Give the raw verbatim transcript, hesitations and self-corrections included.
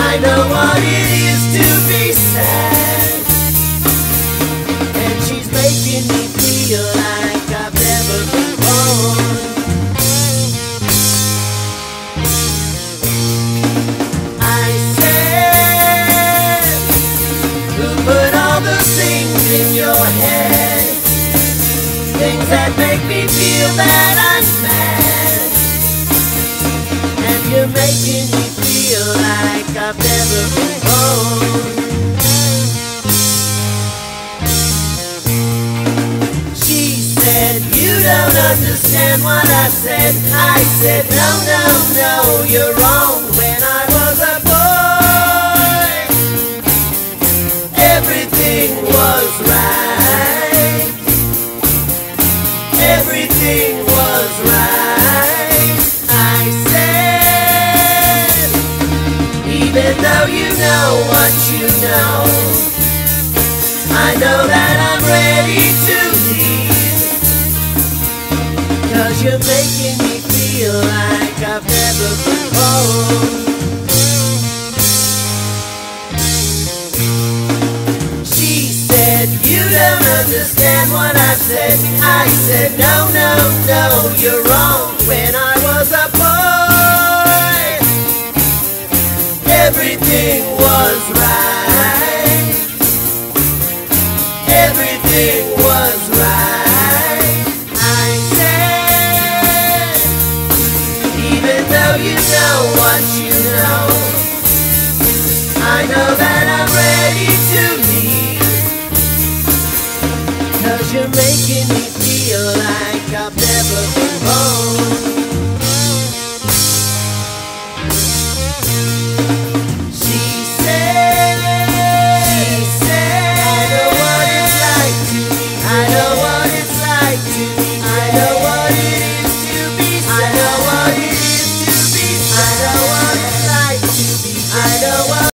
I know what it is to be sad, and she's making me feel like I've never been born. I said, who put all the things in your head, things that make me feel that I'm mad, and you're making me feel like I've never been born. She said, you don't understand what I said. I said, no, no, no, you're wrong. When I was a boy, everything was right. Everything was right. I said, even though you know what you know, I know that I'm ready to leave, 'cause you're making me feel like I've never been home. She said, you don't understand what I said. I said, no, no, no, you're wrong. When I was a boy, everything was right. Everything was right. I said, even though you know what you know, I know that I'm ready to leave, 'cause you're making me feel like I've never been born.